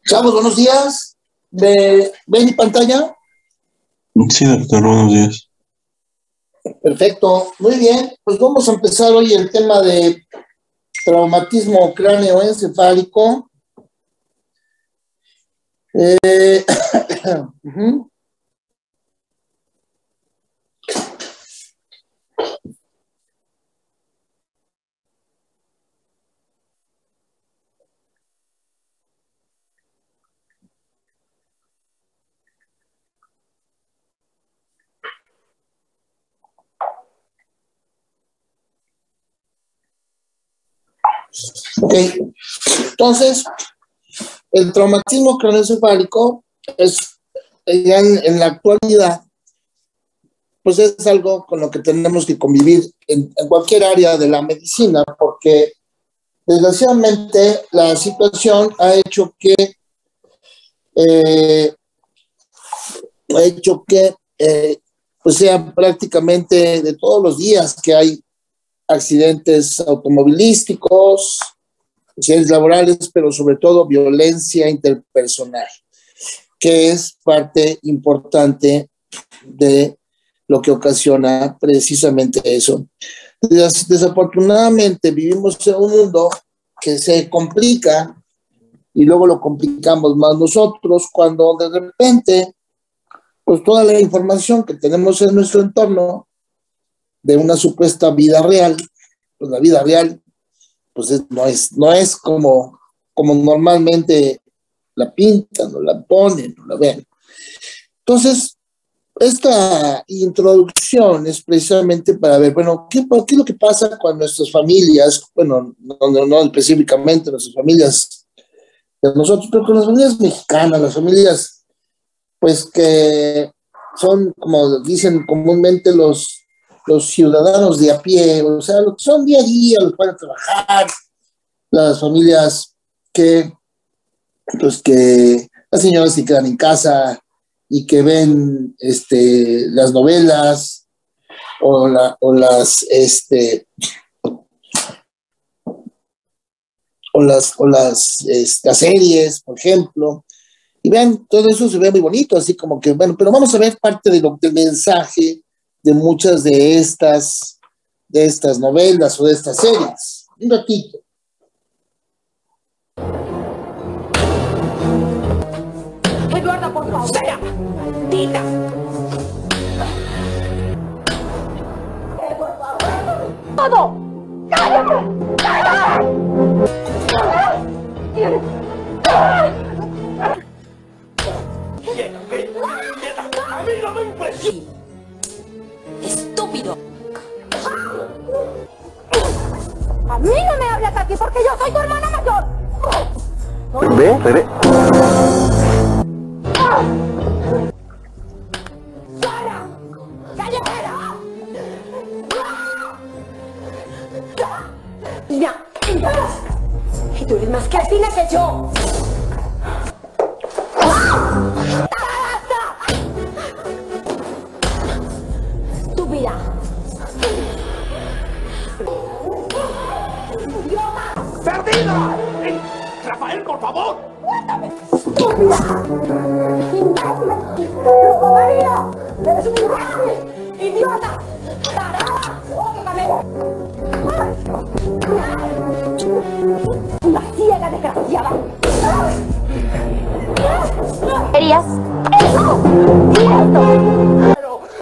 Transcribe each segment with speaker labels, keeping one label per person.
Speaker 1: Chavos, buenos días. ¿Ven mi pantalla?
Speaker 2: Sí, doctor, buenos días.
Speaker 1: Perfecto, muy bien. Pues vamos a empezar hoy el tema de traumatismo cráneoencefálico. Ujú. Ok, entonces, el traumatismo craneoencefálico es, ya en la actualidad, pues es algo con lo que tenemos que convivir en cualquier área de la medicina, porque desgraciadamente la situación eh, ha hecho que pues sea prácticamente de todos los días que hay accidentes automovilísticos, accidentes laborales, pero sobre todo violencia interpersonal, que es parte importante de lo que ocasiona precisamente eso. Desafortunadamente vivimos en un mundo que se complica y luego lo complicamos más nosotros cuando de repente pues toda la información que tenemos en nuestro entorno de una supuesta vida real, pues la vida real pues no es como normalmente la pintan o la ponen o la ven. Entonces, esta introducción es precisamente para ver, bueno, ¿qué es lo que pasa con nuestras familias? Bueno, no específicamente nuestras familias de nosotros, pero con las familias mexicanas, las familias, pues que son, como dicen comúnmente los ciudadanos de a pie, o sea, los que son día a día, los que van a trabajar, las familias que, pues que las señoras que quedan en casa y que ven las novelas las series, por ejemplo, y vean, todo eso se ve muy bonito, así como que, bueno, pero vamos a ver parte del mensaje de muchas de estas novelas o de estas series. Un ratito.
Speaker 3: Eduarda, por favor. ¡Sara! ¡Tita! Por favor. ¡Todo! ¡Cállate!
Speaker 4: ¡A mí no me impresiona!
Speaker 3: ¡Estúpido! A mí no me hablas aquí porque yo soy tu hermana mayor.
Speaker 2: Ve.
Speaker 3: ¡Sara! ¡Calletera! ¡Ya! Y tú eres más cretina que yo. Estúpida.
Speaker 4: ¡Perdida! ¡Rafael, por favor!
Speaker 3: ¡Cuéntame! ¡Estúpida! ¡María! ¡Eres un imbécil! ¡Idiota! ¡Tarada! ¡Óigame! ¡Una ciega desgraciada! ¿Querías eso? ¡Y esto!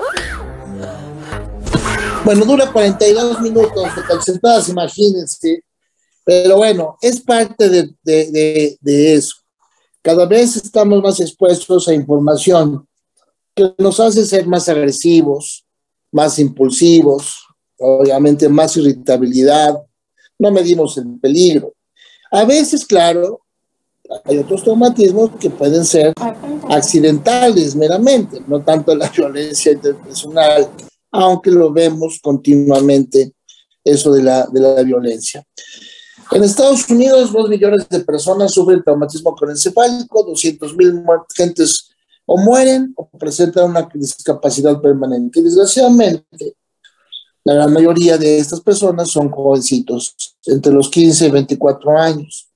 Speaker 1: Bueno, dura 42 minutos de calcetadas, imagínense. Pero bueno, es parte de eso. Cada vez estamos más expuestos a información que nos hace ser más agresivos, más impulsivos, obviamente más irritabilidad, no medimos el peligro. A veces, claro, hay otros traumatismos que pueden ser accidentales meramente, no tanto la violencia interpersonal, aunque lo vemos continuamente, eso de la violencia. En Estados Unidos, 2 millones de personas sufren traumatismo craneoencefálico, 200,000 gentes o mueren o presentan una discapacidad permanente. Y desgraciadamente, la gran mayoría de estas personas son jovencitos, entre los 15 y 24 años. Es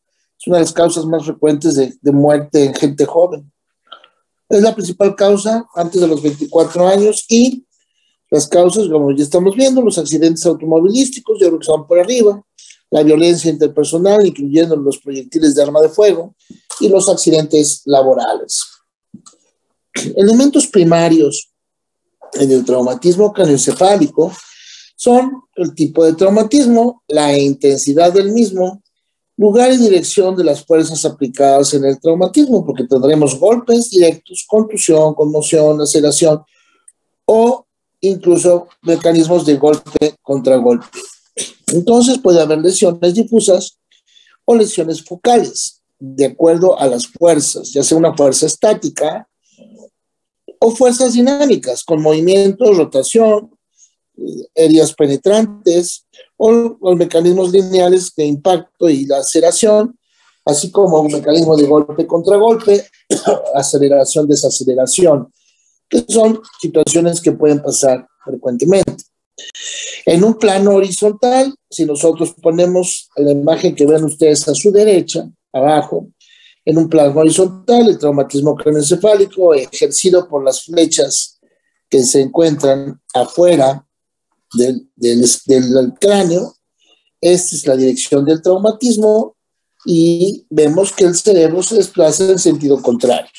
Speaker 1: una de las causas más frecuentes de muerte en gente joven. Es la principal causa antes de los 24 años y las causas, como ya estamos viendo, los accidentes automovilísticos, yo creo que son por arriba, la violencia interpersonal, incluyendo los proyectiles de arma de fuego, y los accidentes laborales. Elementos primarios en el traumatismo craneoencefálico son el tipo de traumatismo, la intensidad del mismo, lugar y dirección de las fuerzas aplicadas en el traumatismo, porque tendremos golpes directos, contusión, conmoción, laceración o incluso mecanismos de golpe contra golpe. Entonces puede haber lesiones difusas o lesiones focales, de acuerdo a las fuerzas, ya sea una fuerza estática o fuerzas dinámicas, con movimiento, rotación, heridas penetrantes o los mecanismos lineales de impacto y laceración, así como un mecanismo de golpe contra golpe, aceleración, desaceleración, que son situaciones que pueden pasar frecuentemente. En un plano horizontal, si nosotros ponemos la imagen que ven ustedes a su derecha, abajo, en un plano horizontal, el traumatismo craneoencefálico ejercido por las flechas que se encuentran afuera del cráneo, esta es la dirección del traumatismo y vemos que el cerebro se desplaza en sentido contrario.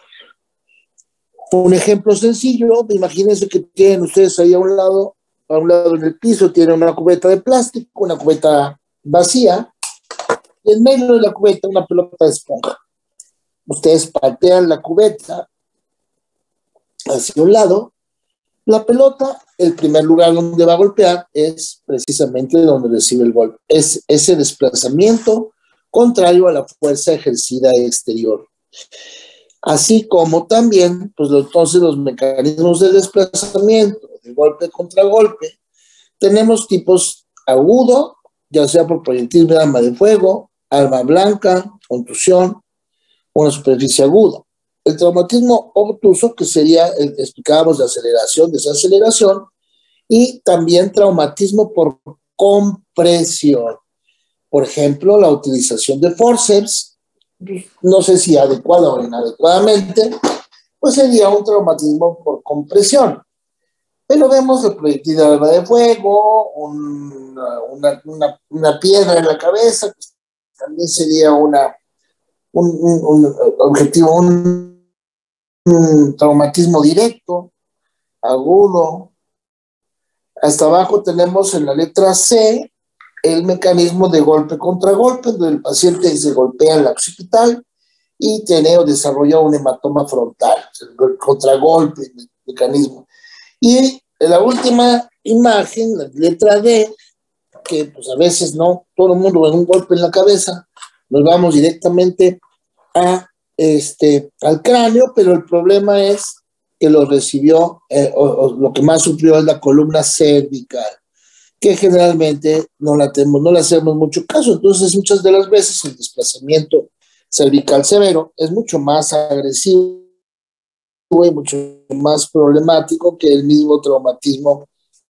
Speaker 1: Un ejemplo sencillo, imagínense que tienen ustedes ahí a un lado en el piso, tienen una cubeta de plástico, una cubeta vacía, y en medio de la cubeta una pelota de esponja. Ustedes patean la cubeta hacia un lado, la pelota, el primer lugar donde va a golpear es precisamente donde recibe el golpe. Es ese desplazamiento contrario a la fuerza ejercida exterior. Así como también, pues entonces los mecanismos de desplazamiento, de golpe contra golpe, tenemos tipos agudo, ya sea por proyectil de arma de fuego, arma blanca, contusión, una superficie aguda. El traumatismo obtuso, que sería el que explicábamos de aceleración, desaceleración, y también traumatismo por compresión. Por ejemplo, la utilización de forceps, no sé si adecuada o inadecuadamente, pues sería un traumatismo por compresión. Pero vemos el proyectil de arma de fuego, una piedra en la cabeza, pues también sería un objetivo, un traumatismo directo, agudo. Hasta abajo tenemos en la letra C el mecanismo de golpe contra golpe, donde el paciente se golpea en la occipital y tiene o desarrolla un hematoma frontal, el contragolpe, el mecanismo. Y en la última imagen, la letra D, que pues a veces no, todo el mundo en un golpe en la cabeza, nos vamos directamente al cráneo, pero el problema es que lo recibió, o lo que más sufrió es la columna cervical, que generalmente no le hacemos mucho caso. Entonces, muchas de las veces el desplazamiento cervical severo es mucho más agresivo y mucho más problemático que el mismo traumatismo.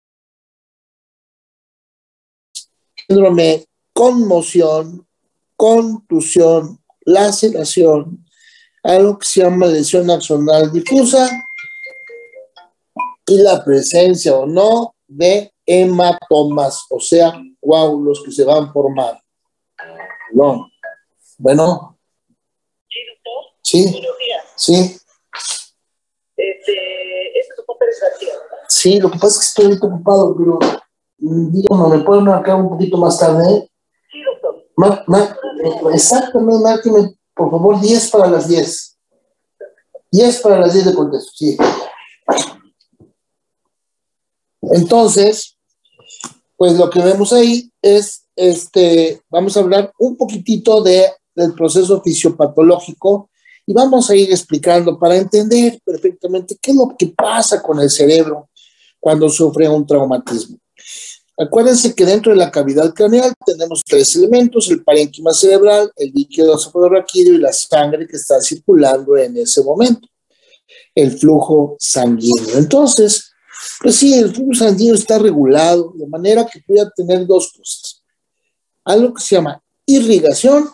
Speaker 1: Síndrome, conmoción, contusión, laceración, algo que se llama lesión axonal difusa y la presencia o no de hematomas, o sea, coágulos que se van formando. No. Bueno.
Speaker 5: Sí, doctor.
Speaker 1: Sí.
Speaker 5: Buenos días.
Speaker 1: Sí.
Speaker 5: Este es un Pérez García, ¿verdad?
Speaker 1: Sí, lo que pasa es que estoy ahorita ocupado, pero dígame, ¿me pueden marcar un poquito más tarde?
Speaker 5: Sí, doctor.
Speaker 1: Exactamente, márqueme, por favor, 10 para las 10. 10 para las 10 de contesto, sí. Entonces, pues lo que vemos ahí es, vamos a hablar un poquitito del proceso fisiopatológico y vamos a ir explicando para entender perfectamente qué es lo que pasa con el cerebro cuando sufre un traumatismo. Acuérdense que dentro de la cavidad craneal tenemos 3 elementos: el parénquima cerebral, el líquido cefalorraquídeo y la sangre que está circulando en ese momento, el flujo sanguíneo. Entonces, pues sí, el flujo sanguíneo está regulado de manera que pueda tener dos cosas: algo que se llama irrigación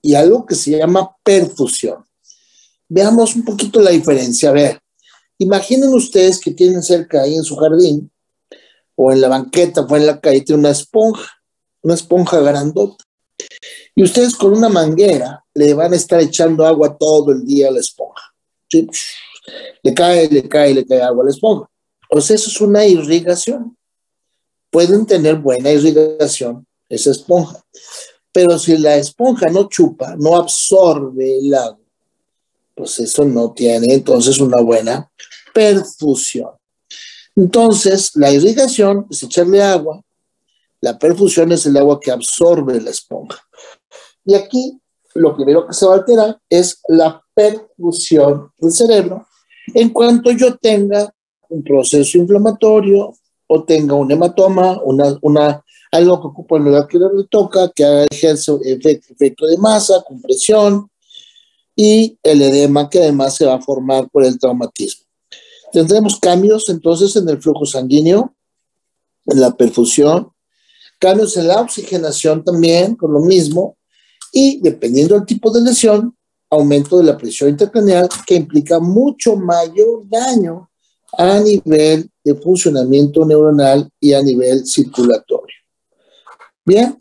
Speaker 1: y algo que se llama perfusión. Veamos un poquito la diferencia. A ver, imaginen ustedes que tienen cerca ahí en su jardín, o en la banqueta, o en la calle, tiene una esponja grandota. Y ustedes con una manguera le van a estar echando agua todo el día a la esponja. ¿Sí? Le cae agua a la esponja. O sea, eso es una irrigación. Pueden tener buena irrigación esa esponja. Pero si la esponja no chupa, no absorbe el agua, pues eso no tiene entonces una buena perfusión. Entonces, la irrigación es echarle agua, la perfusión es el agua que absorbe la esponja. Y aquí lo primero que se va a alterar es la perfusión del cerebro en cuanto yo tenga un proceso inflamatorio o tenga un hematoma, algo que ocupa en la que le toca, que ejerce efecto de masa, compresión, y el edema que además se va a formar por el traumatismo. Tendremos cambios entonces en el flujo sanguíneo, en la perfusión, cambios en la oxigenación también, con lo mismo, y dependiendo del tipo de lesión, aumento de la presión intracraneal que implica mucho mayor daño a nivel de funcionamiento neuronal y a nivel circulatorio. Bien,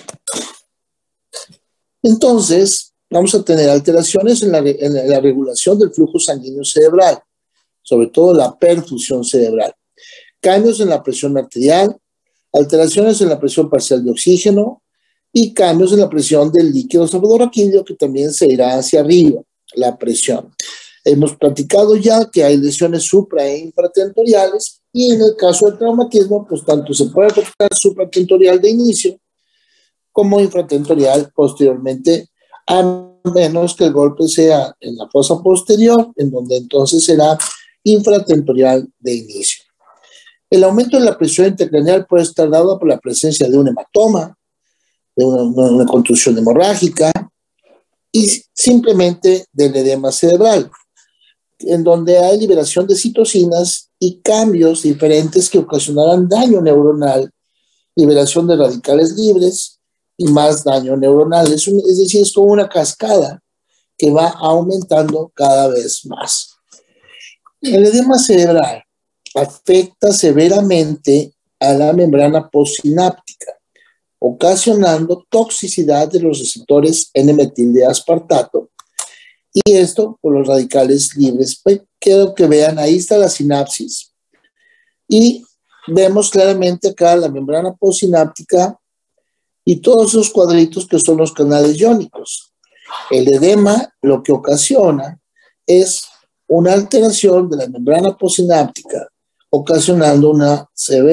Speaker 1: entonces vamos a tener alteraciones en la regulación del flujo sanguíneo cerebral, sobre todo la perfusión cerebral, cambios en la presión arterial, alteraciones en la presión parcial de oxígeno y cambios en la presión del líquido cefalorraquídeo que también se irá hacia arriba, la presión. Hemos platicado ya que hay lesiones supra e infratentoriales y en el caso del traumatismo, pues tanto se puede afectar supratentorial de inicio como infratentorial posteriormente, a menos que el golpe sea en la fosa posterior, en donde entonces será infratentorial de inicio. El aumento de la presión intracraneal puede estar dado por la presencia de un hematoma, de una contusión hemorrágica y simplemente del edema cerebral, en donde hay liberación de citocinas y cambios diferentes que ocasionarán daño neuronal, liberación de radicales libres y más daño neuronal. Es decir, es como una cascada que va aumentando cada vez más. El edema cerebral afecta severamente a la membrana postsináptica, ocasionando toxicidad de los receptores N-metil de aspartato, y esto por los radicales libres. Quiero que vean, ahí está la sinapsis, y vemos claramente acá la membrana postsináptica y todos esos cuadritos que son los canales iónicos. El edema lo que ocasiona es una alteración de la membrana postsináptica, ocasionando un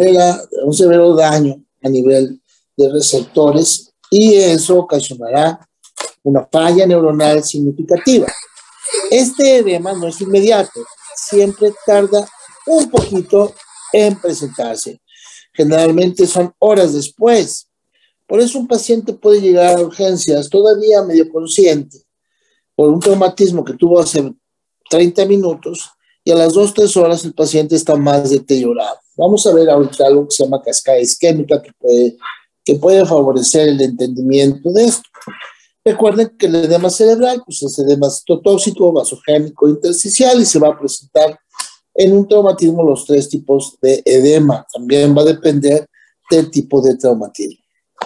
Speaker 1: severo daño a nivel de receptores, y eso ocasionará una falla neuronal significativa. Este edema no es inmediato, siempre tarda un poquito en presentarse. Generalmente son horas después. Por eso un paciente puede llegar a urgencias todavía medio consciente por un traumatismo que tuvo hace 30 minutos y a las 2-3 horas el paciente está más deteriorado. Vamos a ver ahorita algo que se llama cascada isquémica que puede favorecer el entendimiento de esto. Recuerden que el edema cerebral pues es edema citotóxico, vasogénico, intersticial y se va a presentar en un traumatismo los 3 tipos de edema. También va a depender del tipo de traumatismo.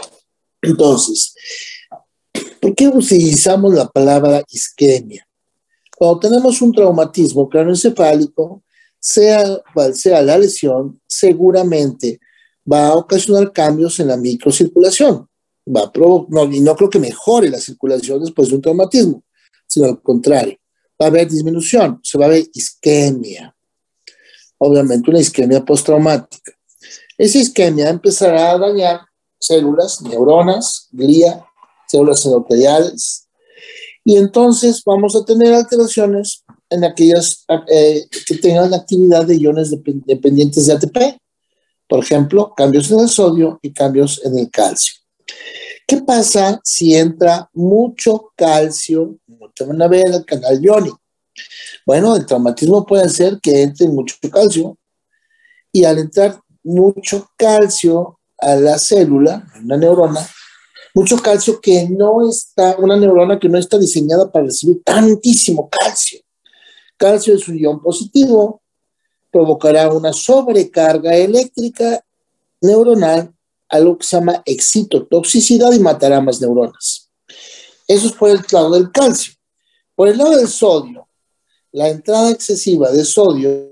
Speaker 1: Entonces, ¿por qué utilizamos la palabra isquemia? Cuando tenemos un traumatismo craneoencefálico, sea cual sea la lesión, seguramente va a ocasionar cambios en la microcirculación. Y no creo que mejore la circulación después de un traumatismo, sino al contrario, va a haber disminución, se va a ver isquemia. Obviamente una isquemia postraumática. Esa isquemia empezará a dañar células, neuronas, glía, células endoteliales, y entonces vamos a tener alteraciones en aquellas que tengan actividad de iones dependientes de ATP. Por ejemplo, cambios en el sodio y cambios en el calcio. ¿Qué pasa si entra mucho calcio? Te van a ver el canal iónico. Bueno, el traumatismo puede ser que entre mucho calcio, y al entrar mucho calcio a la célula, una neurona, Mucho calcio que no está, una neurona que no está diseñada para recibir tantísimo calcio. Calcio es un ion positivo, provocará una sobrecarga eléctrica neuronal, algo que se llama excitotoxicidad y matará más neuronas. Eso es por el lado del calcio. Por el lado del sodio, la entrada excesiva de sodio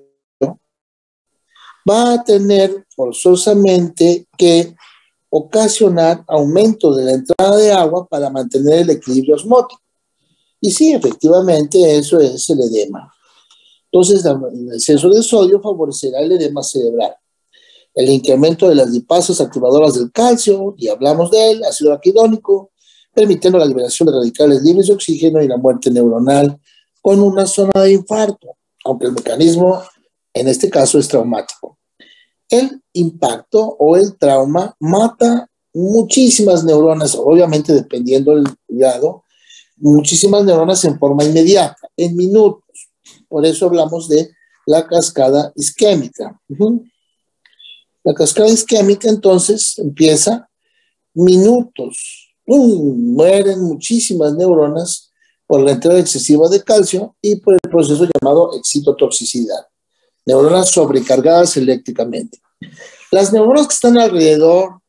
Speaker 1: va a tener forzosamente que ocasionar aumento de la entrada de agua para mantener el equilibrio osmótico. Y sí, efectivamente, eso es el edema. Entonces, el exceso de sodio favorecerá el edema cerebral. El incremento de las lipasas activadoras del calcio, y hablamos de él, ácido araquidónico, permitiendo la liberación de radicales libres de oxígeno y la muerte neuronal con una zona de infarto, aunque el mecanismo en este caso es traumático. El impacto o el trauma mata muchísimas neuronas, obviamente dependiendo del grado, muchísimas neuronas en forma inmediata, en minutos. Por eso hablamos de la cascada isquémica. La cascada isquémica entonces empieza minutos. Mueren muchísimas neuronas por la entrada excesiva de calcio y por el proceso llamado excitotoxicidad. Neuronas sobrecargadas eléctricamente. Las neuronas que están alrededor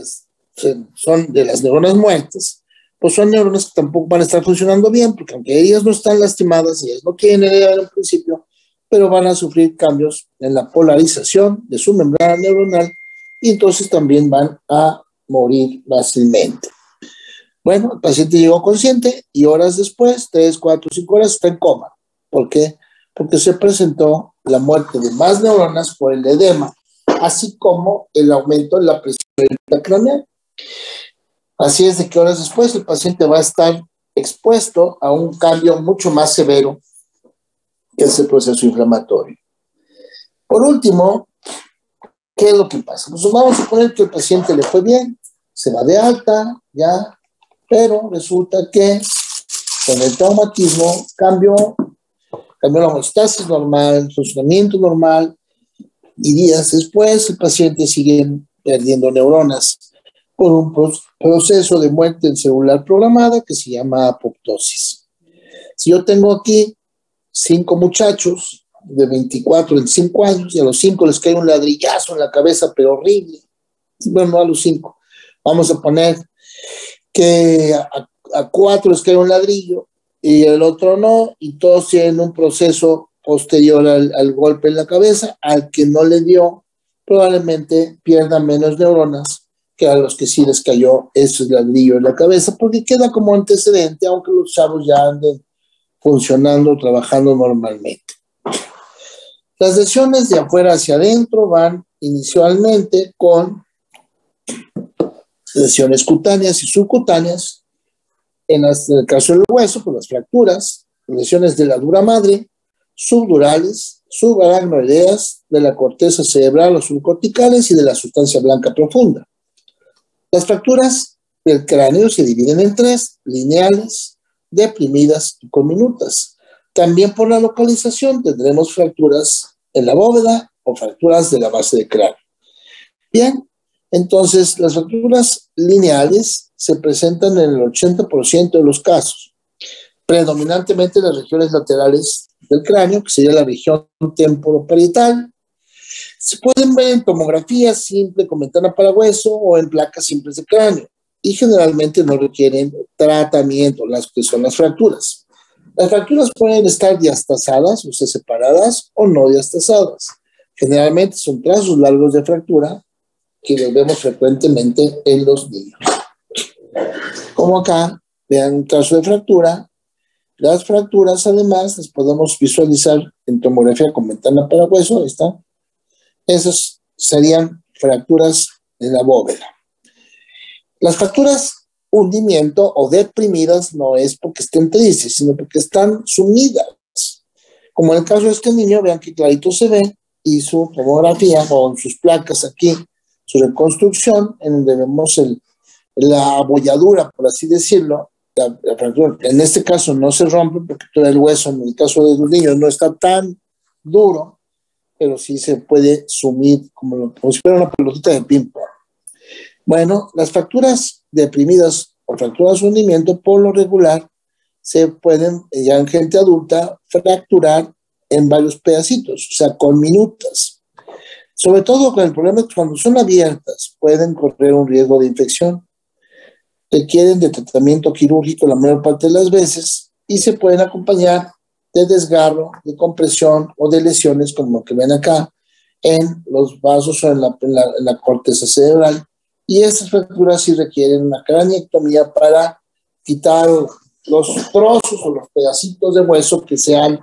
Speaker 1: son de las neuronas muertas, pues son neuronas que tampoco van a estar funcionando bien, porque aunque ellas no están lastimadas, ellas no quieren heredar en principio, pero van a sufrir cambios en la polarización de su membrana neuronal y entonces también van a morir fácilmente. Bueno, el paciente llegó consciente y horas después, 3, 4, 5 horas, está en coma. ¿Por qué? Porque se presentó la muerte de más neuronas por el edema, así como el aumento en la presión intracraneal. Así es de que horas después el paciente va a estar expuesto a un cambio mucho más severo, que es el proceso inflamatorio. Por último, ¿qué es lo que pasa? Pues vamos a suponer que el paciente le fue bien, se va de alta, ya, pero resulta que con el traumatismo cambió la homeostasis normal, el funcionamiento normal, y días después el paciente sigue perdiendo neuronas por un proceso de muerte celular programada que se llama apoptosis. Si yo tengo aquí 5 muchachos de 24, 25 años, y a los 5 les cae un ladrillazo en la cabeza, pero horrible. Bueno, no a los 5. Vamos a poner que a 4 les cae un ladrillo y el otro no, y todos tienen un proceso posterior al golpe en la cabeza. Al que no le dio, probablemente pierda menos neuronas que a los que sí les cayó ese ladrillo en la cabeza, porque queda como antecedente, aunque los chavos ya anden funcionando, trabajando normalmente. Las lesiones de afuera hacia adentro van inicialmente con lesiones cutáneas y subcutáneas. En el caso del hueso, pues las fracturas, lesiones de la dura madre, subdurales, subaracnoideas, de la corteza cerebral o subcorticales y de la sustancia blanca profunda. Las fracturas del cráneo se dividen en 3, lineales, deprimidas y conminutas. También por la localización tendremos fracturas en la bóveda o fracturas de la base del cráneo. Bien, entonces las fracturas lineales se presentan en el 80% de los casos, predominantemente en las regiones laterales del cráneo, que sería la región temporoparietal. Se pueden ver en tomografía simple con ventana para hueso o en placas simples de cráneo y generalmente no requieren tratamiento, las que son las fracturas. Las fracturas pueden estar diastasadas, o sea, separadas o no diastasadas. Generalmente son trazos largos de fractura que los vemos frecuentemente en los niños. Como acá, vean un trazo de fractura. Las fracturas, además, las podemos visualizar en tomografía con ventana para hueso. Ahí está. Esas serían fracturas de la bóveda. Las fracturas hundimiento o deprimidas no es porque estén tristes, sino porque están sumidas. Como en el caso de este niño, vean que clarito se ve, y su tomografía o sus placas aquí, su reconstrucción, en donde vemos la abolladura, por así decirlo, la fractura. En este caso no se rompe porque todo el hueso, en el caso de los niños, no está tan duro, pero sí se puede sumir como si fuera una pelotita de ping-pong. Bueno, las fracturas deprimidas o fracturas de hundimiento, por lo regular, se pueden, ya en gente adulta, fracturar en varios pedacitos, o sea, con minutas. Sobre todo con el problema es que cuando son abiertas, pueden correr un riesgo de infección. Requieren de tratamiento quirúrgico la mayor parte de las veces y se pueden acompañar de desgarro, de compresión o de lesiones como lo que ven acá en los vasos o en la corteza cerebral. Y estas fracturas sí requieren una craniectomía para quitar los trozos o los pedacitos de hueso que se han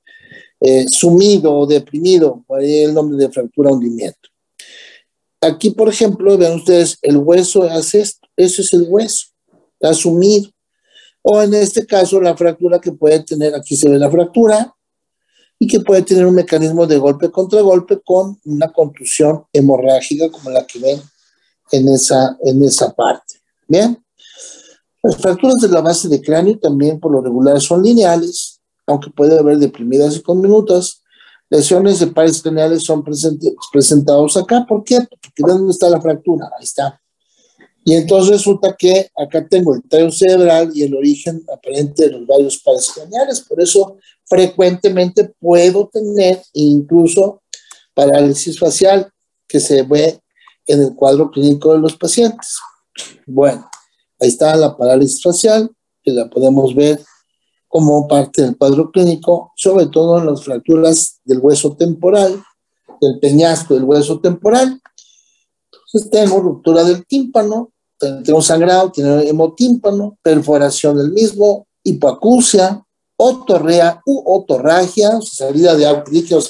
Speaker 1: sumido o deprimido, por ahí el nombre de fractura hundimiento. Aquí, por ejemplo, vean ustedes, el hueso hace esto, eso es el hueso, está sumido. O en este caso, la fractura que puede tener, aquí se ve la fractura, y que puede tener un mecanismo de golpe contra golpe con una contusión hemorrágica como la que ven en esa parte. ¿Bien? Las fracturas de la base de cráneo también por lo regular son lineales, aunque puede haber deprimidas y conminutas. Lesiones de pares craneales son presentados acá. ¿Por qué? Porque ven dónde está la fractura. Ahí está. Y entonces resulta que acá tengo el tallo cerebral y el origen aparente de los varios pares craneales. Por eso frecuentemente puedo tener incluso parálisis facial que se ve en el cuadro clínico de los pacientes. Bueno, ahí está la parálisis facial, que la podemos ver como parte del cuadro clínico, sobre todo en las fracturas del hueso temporal, del peñasco del hueso temporal. Entonces tengo ruptura del tímpano, tengo sangrado, tengo hemotímpano, perforación del mismo, hipoacusia, otorrea u otorragia, o sea, salida de agua líquida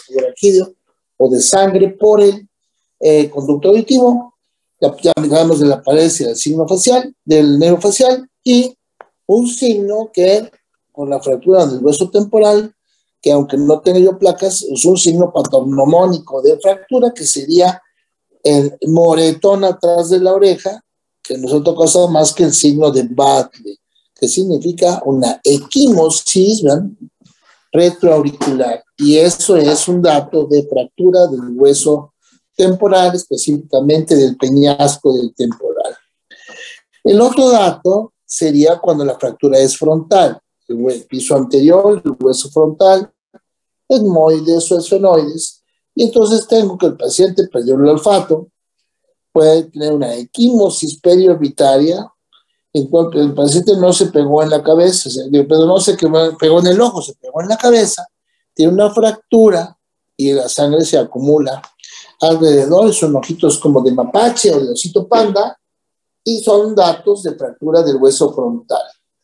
Speaker 1: o de sangre por el conducto auditivo. Ya hablamos de la parálisis del signo facial, del nervio facial, y un signo que con la fractura del hueso temporal, que aunque no tenga yo placas, es un signo patognomónico de fractura, que sería el moretón atrás de la oreja, que no es otra cosa más que el signo de Bartley, que significa una equimosis, ¿verdad?, retroauricular. Y eso es un dato de fractura del hueso temporal, específicamente del peñasco del temporal. El otro dato sería cuando la fractura es frontal, el piso anterior, el hueso frontal, etmoides o esfenoides, y entonces tengo que el paciente perdió el olfato, puede tener una equimosis periorbitaria, en cuanto el paciente no se pegó en la cabeza, pero no se pegó en el ojo, se pegó en la cabeza, tiene una fractura y la sangre se acumula alrededor, son ojitos como de mapache o de osito panda, y son datos de fractura del hueso frontal.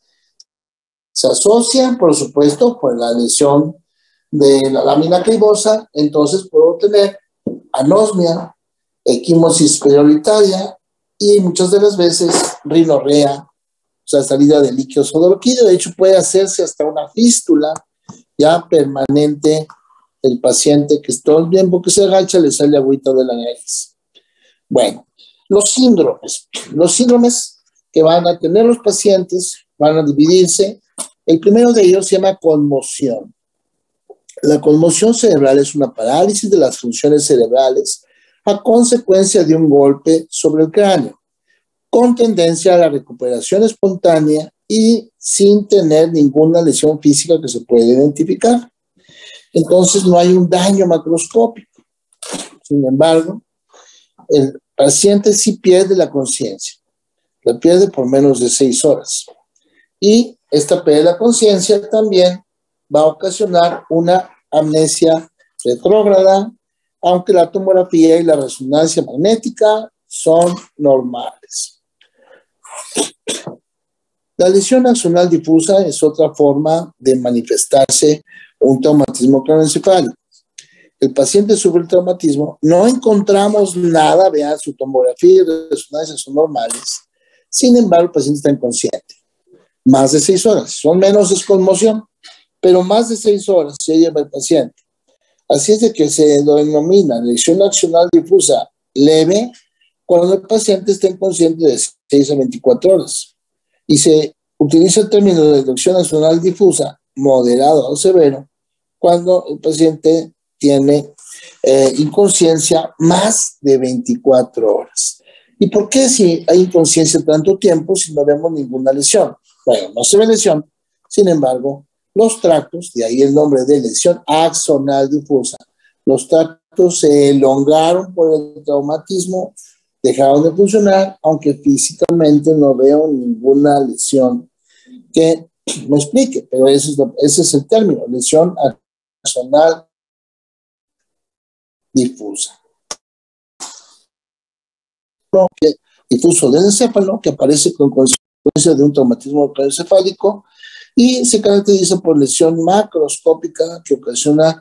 Speaker 1: Se asocian, por supuesto, por la lesión de la lámina cribosa, entonces puedo tener anosmia, equimosis periorbitaria y muchas de las veces rinorrea, o sea, salida de líquido sodorquídeo. De hecho, puede hacerse hasta una fístula ya permanente. El paciente que todo el tiempo que se agacha le sale agüita de la nariz. Bueno, los síndromes que van a tener los pacientes van a dividirse. El primero de ellos se llama conmoción. La conmoción cerebral es una parálisis de las funciones cerebrales a consecuencia de un golpe sobre el cráneo, con tendencia a la recuperación espontánea y sin tener ninguna lesión física que se pueda identificar. Entonces no hay un daño macroscópico. Sin embargo, el paciente sí pierde la conciencia. La pierde por menos de 6 horas. Y esta pérdida de la conciencia también va a ocasionar una amnesia retrógrada, aunque la tomografía y la resonancia magnética son normales. La lesión axonal difusa es otra forma de manifestarse un traumatismo craneoencefálico. El paciente sufre el traumatismo, no encontramos nada, vean, su tomografía y resonancia son normales, sin embargo el paciente está inconsciente. Más de 6 horas, son menos es conmoción, pero más de 6 horas se lleva el paciente. Así es de que se denomina lesión axonal difusa leve cuando el paciente está inconsciente de 6 a 24 horas. Y se utiliza el término de lesión axonal difusa moderado o severo cuando el paciente tiene inconsciencia más de 24 horas. ¿Y por qué si hay inconsciencia tanto tiempo si no vemos ninguna lesión? Bueno, no se ve lesión, sin embargo, los tractos, de ahí el nombre de lesión axonal difusa, los tractos se elongaron por el traumatismo, dejaron de funcionar, aunque físicamente no veo ninguna lesión que me explique, pero ese es el término, lesión axonal difusa. Difuso del encéfalo, que aparece con consecuencia de un traumatismo craneoencefálico y se caracteriza por lesión macroscópica que ocasiona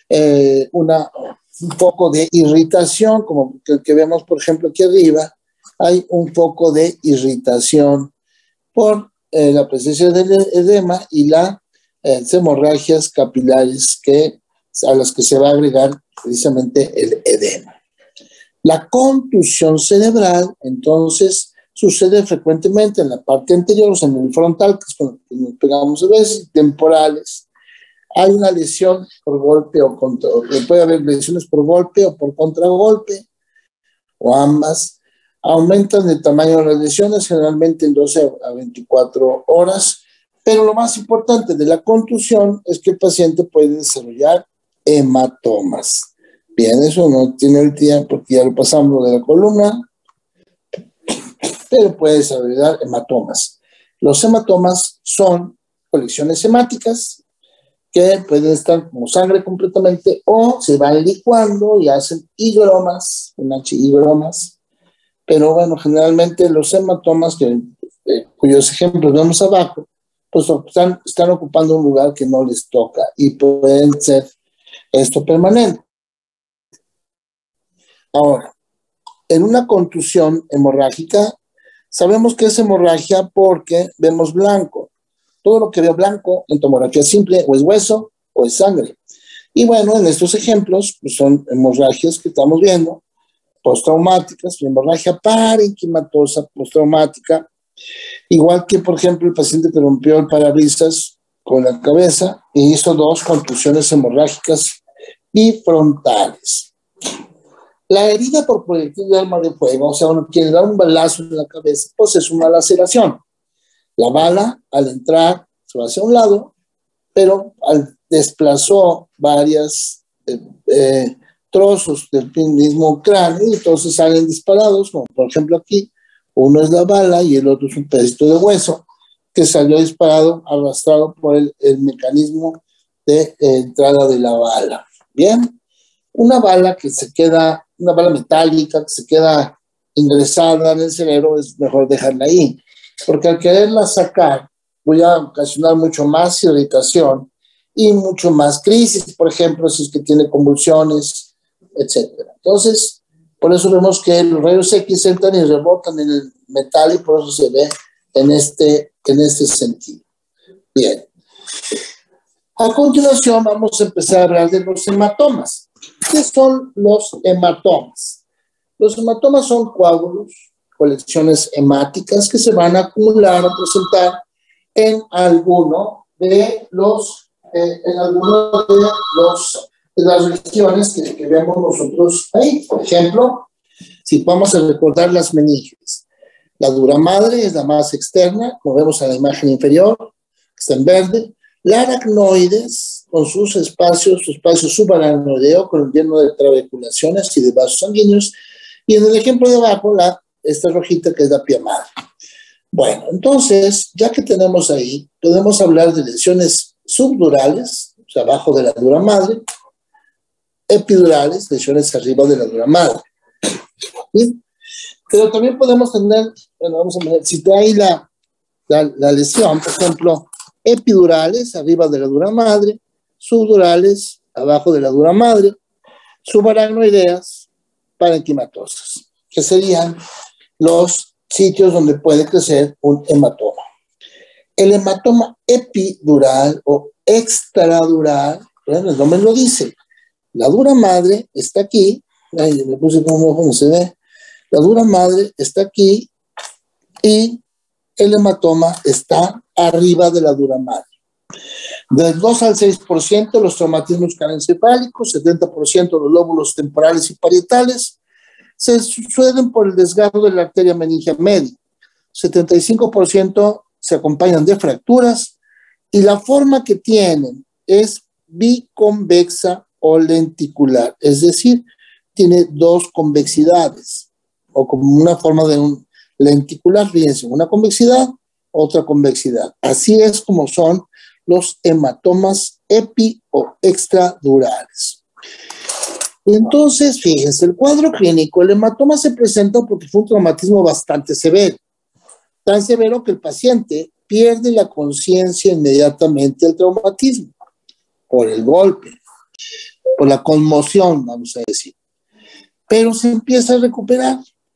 Speaker 1: un poco de irritación, como el que vemos, por ejemplo, aquí arriba, hay un poco de irritación por la presencia del edema y las hemorragias capilares a las que se va a agregar precisamente el edema. La contusión cerebral, entonces, sucede frecuentemente en la parte anterior, o sea, en el frontal, que es con lo que nos pegamos a veces, temporales. Hay una lesión por golpe o puede haber lesiones por golpe o por contragolpe, o ambas. Aumentan de tamaño de las lesiones, generalmente en 12 a 24 horas, pero lo más importante de la contusión es que el paciente puede desarrollar hematomas. Bien, eso no tiene el tiempo porque ya lo pasamos de la columna, pero puede desarrollar hematomas. Los hematomas son colecciones hemáticas que pueden estar como sangre completamente o se van licuando y hacen higromas, higromas. Pero bueno, generalmente los hematomas, cuyos ejemplos vemos abajo, pues están ocupando un lugar que no les toca y pueden ser esto permanente. Ahora, en una contusión hemorrágica, sabemos que es hemorragia porque vemos blanco. Todo lo que veo blanco en tomografía simple o es hueso o es sangre. Y bueno, en estos ejemplos pues son hemorragias que estamos viendo, postraumáticas, hemorragia parenquimatosa postraumática, igual que, por ejemplo, el paciente que rompió el parabrisas con la cabeza y hizo 2 contusiones hemorrágicas bifrontales. La herida por proyectil de arma de fuego, o sea, uno quiere dar un balazo en la cabeza, pues es una laceración. La bala, al entrar, se va hacia un lado, pero desplazó varios trozos del mismo cráneo y entonces salen disparados, como por ejemplo aquí, uno es la bala y el otro es un pedacito de hueso que salió disparado, arrastrado por el mecanismo de entrada de la bala. Bien, una bala metálica que se queda ingresada en el cerebro, es mejor dejarla ahí, porque al quererla sacar voy a ocasionar mucho más irritación y mucho más crisis, por ejemplo, si es que tiene convulsiones, etc. Entonces, por eso vemos que los rayos X entran y rebotan en el metal y por eso se ve en este sentido. Bien. A continuación vamos a empezar a hablar de los hematomas. ¿Qué son los hematomas? Los hematomas son coágulos, colecciones hemáticas que se van a acumular, a presentar en alguno de las regiones que vemos nosotros ahí. Por ejemplo, si vamos a recordar las meninges. La dura madre es la más externa, como vemos en la imagen inferior, que está en verde. La aracnoides, con su espacio subaracnoideo, con el lleno de trabeculaciones y de vasos sanguíneos. Y en el ejemplo de abajo, esta rojita que es la pía madre. Bueno, entonces, ya que tenemos ahí, podemos hablar de lesiones subdurales, o sea, abajo de la dura madre, epidurales, lesiones arriba de la dura madre. ¿Sí? Pero también podemos tener, bueno, vamos a ver, si trae la lesión, por ejemplo, epidurales arriba de la dura madre, subdurales abajo de la dura madre, subaracnoideas, parenquimatosas, que serían los sitios donde puede crecer un hematoma. El hematoma epidural o extradural, bueno, el nombre lo dice, la dura madre está aquí, ahí le puse como ojo, no se ve, la dura madre está aquí y el hematoma está arriba de la dura madre. Del 2 al 6% los traumatismos craneoencefálicos, 70% los lóbulos temporales y parietales, se suceden por el desgarro de la arteria meningia media. 75% se acompañan de fracturas y la forma que tienen es biconvexa o lenticular, es decir, tiene dos convexidades o como una forma de un lenticular, fíjense, una convexidad, otra convexidad. Así es como son los hematomas epi o extradurales. Entonces, fíjense, el cuadro clínico, el hematoma se presenta porque fue un traumatismo bastante severo, tan severo que el paciente pierde la conciencia inmediatamente del traumatismo, por el golpe, por la conmoción, vamos a decir. Pero se empieza a recuperar,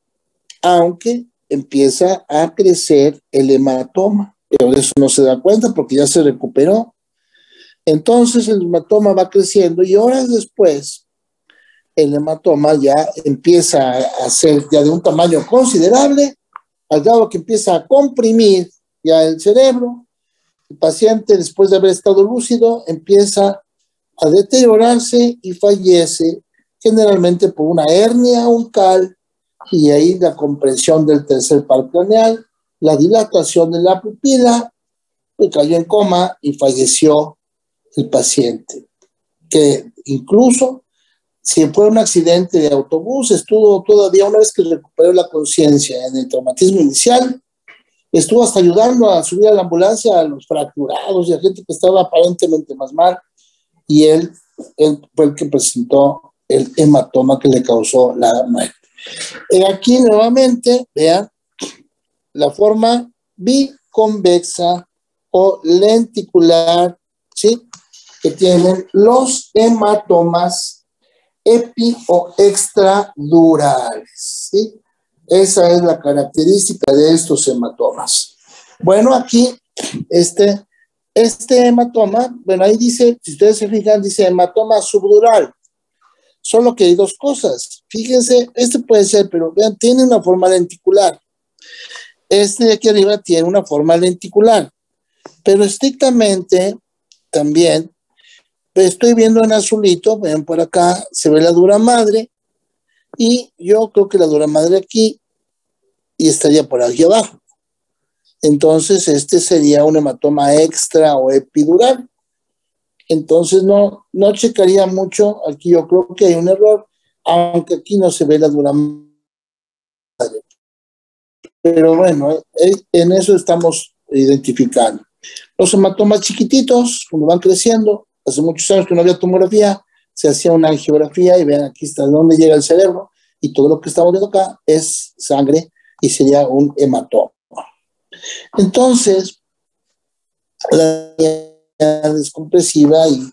Speaker 1: aunque empieza a crecer el hematoma, pero de eso no se da cuenta porque ya se recuperó. Entonces el hematoma va creciendo y horas después el hematoma ya empieza a ser ya de un tamaño considerable, al grado que empieza a comprimir ya el cerebro. El paciente, después de haber estado lúcido, empieza a deteriorarse y fallece, generalmente por una hernia uncal, y ahí la compresión del tercer par craneal, la dilatación de la pupila, pues cayó en coma y falleció el paciente. Que incluso, si fue un accidente de autobús, estuvo todavía, una vez que recuperó la conciencia en el traumatismo inicial, estuvo hasta ayudando a subir a la ambulancia a los fracturados y a gente que estaba aparentemente más mal, y él fue el que presentó el hematoma que le causó la muerte. Aquí nuevamente, vean, la forma biconvexa o lenticular, ¿sí?, que tienen los hematomas epi o extradurales, ¿sí? Esa es la característica de estos hematomas. Bueno, aquí, este hematoma, bueno, ahí dice, si ustedes se fijan, dice hematoma subdural. Solo que hay dos cosas. Fíjense, este puede ser, pero vean, tiene una forma lenticular. Este de aquí arriba tiene una forma lenticular. Pero estrictamente, también, estoy viendo en azulito, vean por acá, se ve la dura madre, y yo creo que la dura madre aquí, y estaría por aquí abajo. Entonces, este sería un hematoma extra o epidural. Entonces, no checaría mucho. Aquí yo creo que hay un error, aunque aquí no se ve la dura madre. Pero bueno, en eso estamos identificando. Los hematomas chiquititos, cuando van creciendo, hace muchos años que no había tomografía, se hacía una angiografía y vean aquí está dónde llega el cerebro, y todo lo que estamos viendo acá es sangre y sería un hematoma. Entonces, la descompresiva y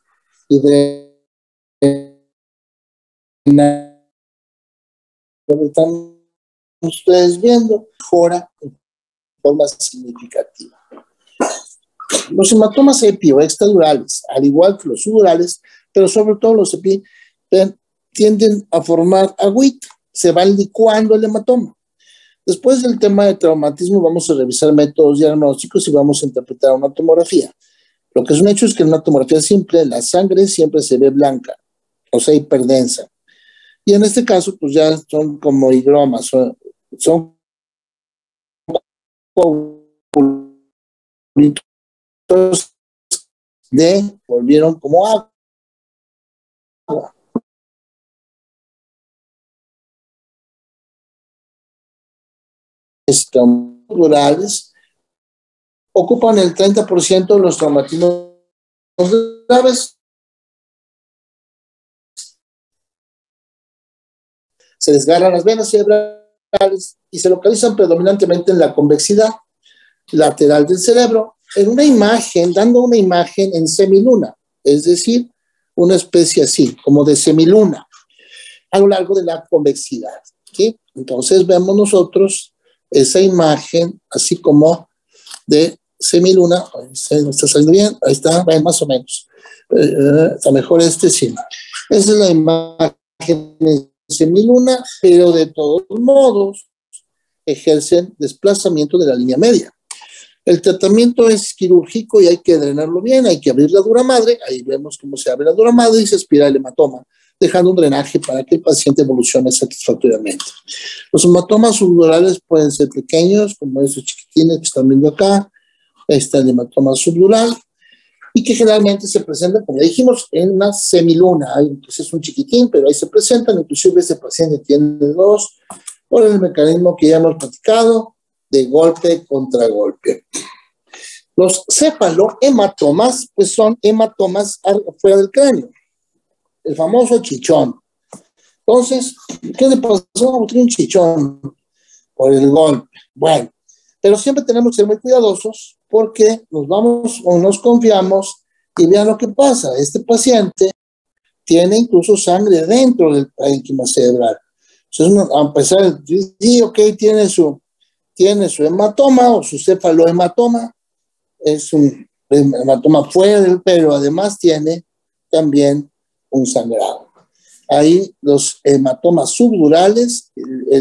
Speaker 1: lo que están ustedes viendo mejora en forma significativa. Los hematomas epi o extradurales, al igual que los sudurales, pero sobre todo los epi, tienden a formar agüita, se van licuando el hematoma. Después del tema de traumatismo vamos a revisar métodos diagnósticos y vamos a interpretar una tomografía. Lo que es un hecho es que en una tomografía simple la sangre siempre se ve blanca, o sea, hiperdensa. Y en este caso, pues ya son como higromas, son volvieron como agua. Traumatismos ocupan el 30% de los traumatismos graves. Se desgarran las venas cerebrales y se localizan predominantemente en la convexidad lateral del cerebro, en una imagen, dando una imagen en semiluna, es decir, una especie así, como de semiluna, a lo largo de la convexidad, ¿sí? Entonces vemos nosotros esa imagen así como de semiluna. ¿No está saliendo bien? Ahí está, más o menos. Está mejor sí. Esa es la imagen de semiluna, pero de todos modos ejercen desplazamiento de la línea media. El tratamiento es quirúrgico y hay que drenarlo bien, hay que abrir la dura madre, ahí vemos cómo se abre la dura madre y se aspira el hematoma dejando un drenaje para que el paciente evolucione satisfactoriamente. Los hematomas subdurales pueden ser pequeños, como estos chiquitines que están viendo acá. Ahí está el hematoma subdural, y que generalmente se presentan, como ya dijimos, en una semiluna. Entonces es un chiquitín, pero ahí se presentan. Inclusive este paciente tiene dos, por el mecanismo que ya hemos platicado, de golpe contra golpe. Los cefalohematomas, pues son hematomas fuera del cráneo, el famoso chichón. Entonces, ¿qué le pasó? Tiene un chichón por el golpe. Bueno, pero siempre tenemos que ser muy cuidadosos porque nos vamos o nos confiamos y vean lo que pasa. Este paciente tiene incluso sangre dentro del parénquima cerebral. Entonces, a pesar de, sí, ok, tiene su hematoma o su cefalohematoma, es un hematoma fuera, pero además tiene también un sangrado. Ahí los hematomas subdurales,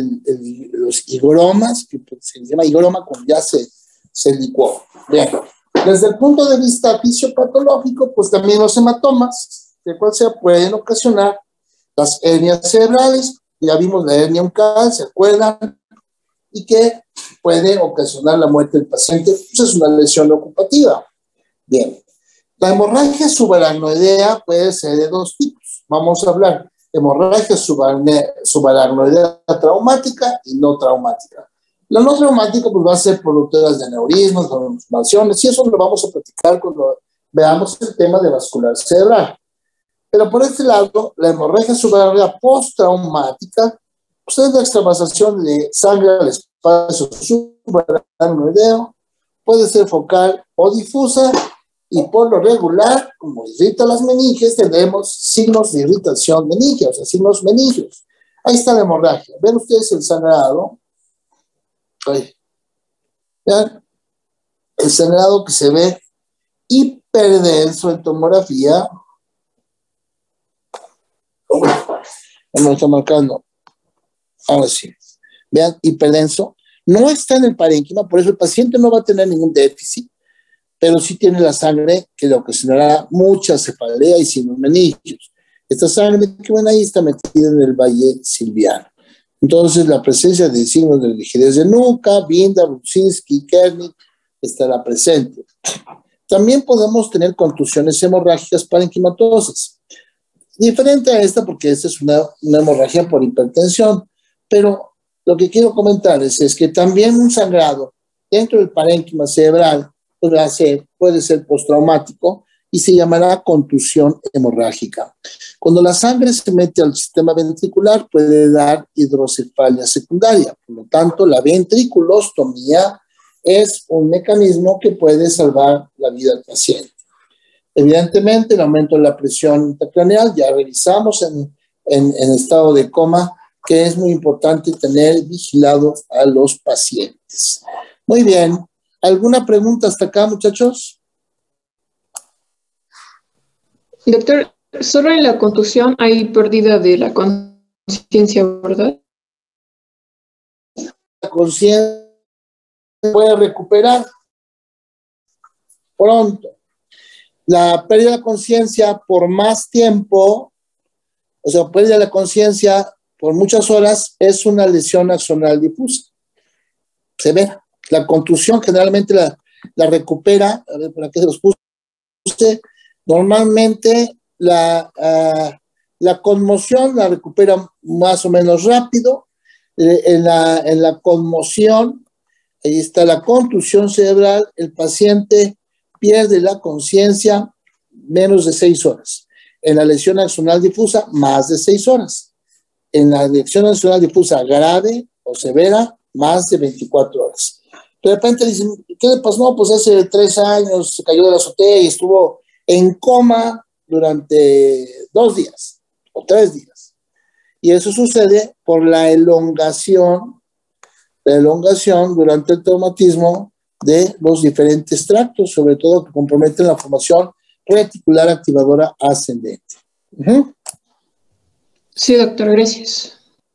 Speaker 1: los higromas, que se llama higroma cuando ya se licuó. Bien. Desde el punto de vista fisiopatológico, pues también los hematomas, de cual sea, pueden ocasionar las hernias cerebrales. Ya vimos la hernia uncal, ¿se acuerdan? Y que puede ocasionar la muerte del paciente. Pues es una lesión ocupativa. Bien. La hemorragia subaracnoidea puede ser de dos tipos. Vamos a hablar de hemorragia subaracnoidea traumática y no traumática. La no traumática pues va a ser por rupturas de aneurismas, contusiones, y eso lo vamos a platicar cuando veamos el tema de vascular cerebral. Pero por este lado, la hemorragia subaracnoidea postraumática pues es la extravasación de sangre al espacio subaracnoideo, puede ser focal o difusa, y por lo regular, como irrita las meninges, tenemos signos de irritación meningia, o sea, signos meningios. Ahí está la hemorragia. Ven ustedes el sangrado. Ahí. Vean, el sangrado que se ve hiperdenso en tomografía. No me está marcando. Ahora sí. Vean, hiperdenso. No está en el parénquima, por eso el paciente no va a tener ningún déficit, pero sí tiene la sangre que le ocasionará mucha cefalea y signos meningios. Esta sangre que ven ahí está metida en el valle silviano. Entonces, la presencia de signos de rigidez de nuca, Binda, Brudzinski, Kernig, estará presente. También podemos tener contusiones hemorrágicas parenquimatosas. Diferente a esta, porque esta es una hemorragia por hipertensión, pero lo que quiero comentarles es que también un sangrado dentro del parénquima cerebral puede ser postraumático y se llamará contusión hemorrágica. Cuando la sangre se mete al sistema ventricular puede dar hidrocefalia secundaria. Por lo tanto, la ventriculostomía es un mecanismo que puede salvar la vida del paciente. Evidentemente, el aumento de la presión intracraneal, ya revisamos en estado de coma, que es muy importante tener vigilados a los pacientes. Muy bien. ¿Alguna pregunta hasta acá, muchachos?
Speaker 6: Doctor, solo en la contusión hay pérdida de la conciencia, ¿verdad?
Speaker 1: La conciencia puede recuperar pronto. La pérdida de la conciencia por más tiempo, o sea, pérdida de la conciencia por muchas horas, es una lesión axonal difusa. Severa. La contusión generalmente la recupera, a ver, ¿para qué se los puse? Normalmente la conmoción la recupera más o menos rápido. En la conmoción, ahí está la contusión cerebral, el paciente pierde la conciencia menos de 6 horas. En la lesión axonal difusa, más de 6 horas. En la lesión axonal difusa grave o severa, más de 24 horas. De repente dicen, ¿qué le pasó? No, pues hace 3 años se cayó de la azotea y estuvo en coma durante 2 días o 3 días. Y eso sucede por la elongación durante el traumatismo de los diferentes tractos, sobre todo que comprometen la formación reticular activadora ascendente.
Speaker 6: Sí, doctor, gracias.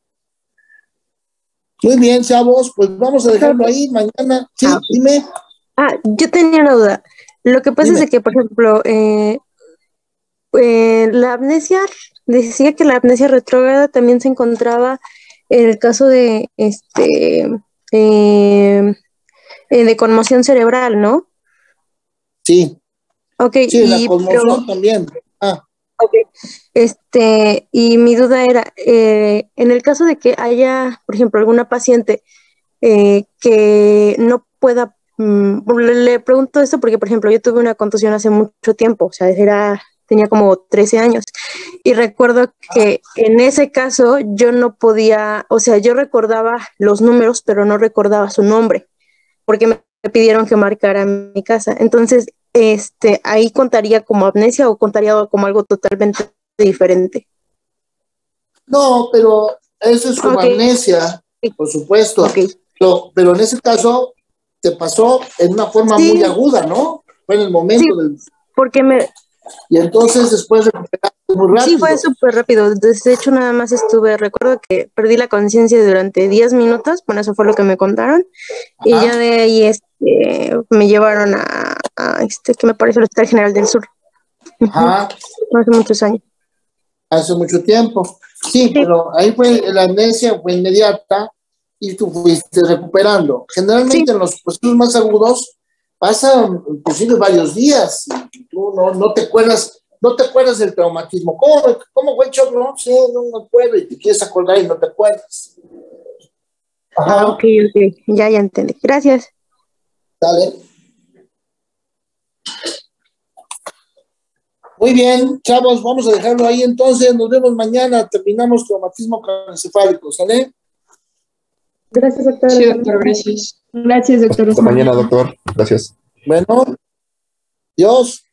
Speaker 1: Muy bien, chavos, pues vamos a dejarlo ahí mañana. Sí, dime.
Speaker 7: Yo tenía una duda. Lo que pasa
Speaker 1: Dime.
Speaker 7: es de que, por ejemplo, la amnesia decía que la amnesia retrógrada también se encontraba en el caso de de conmoción cerebral, ¿no?
Speaker 1: Sí,
Speaker 7: Ok,
Speaker 1: sí, la conmoción también.
Speaker 7: y mi duda era, en el caso de que haya, por ejemplo, alguna paciente que no pueda, le pregunto esto porque, por ejemplo, yo tuve una contusión hace mucho tiempo, o sea, tenía como 13 años, y recuerdo que en ese caso yo no podía, o sea, yo recordaba los números, pero no recordaba su nombre, porque me pidieron que marcara mi casa. Entonces, ahí contaría como amnesia o contaría como algo totalmente diferente.
Speaker 1: No, pero eso es como
Speaker 7: Ok.
Speaker 1: amnesia, por supuesto.
Speaker 7: Ok.
Speaker 1: Pero en ese caso te pasó en una forma
Speaker 7: Sí.
Speaker 1: muy aguda, ¿no? Fue en el momento
Speaker 7: Sí, porque
Speaker 1: y entonces después recuperaste muy rápido.
Speaker 7: sí, fue súper rápido. De hecho, nada más recuerdo que perdí la conciencia durante 10 minutos, bueno, eso fue lo que me contaron, y
Speaker 1: Ajá.
Speaker 7: ya de ahí me llevaron a que me parece el Hospital General del Sur.
Speaker 1: Ajá.
Speaker 7: Hace muchos años.
Speaker 1: Hace mucho tiempo. Sí, pero ahí la amnesia fue inmediata y tú fuiste recuperando. Generalmente en los procesos más agudos pasan inclusive varios días y tú no te acuerdas del traumatismo. ¿Cómo fue el shock? No sé, no me acuerdo y te quieres acordar y no te acuerdas. Ajá.
Speaker 7: Ok, ya entendí. Gracias.
Speaker 1: Dale. Muy bien, chavos, vamos a dejarlo ahí entonces. Nos vemos mañana. Terminamos traumatismo craneoencefálico, ¿sale?
Speaker 6: Gracias, doctor. Sí, doctor, gracias. Gracias, doctor.
Speaker 8: Hasta mañana, doctor. Gracias.
Speaker 1: Bueno, Dios.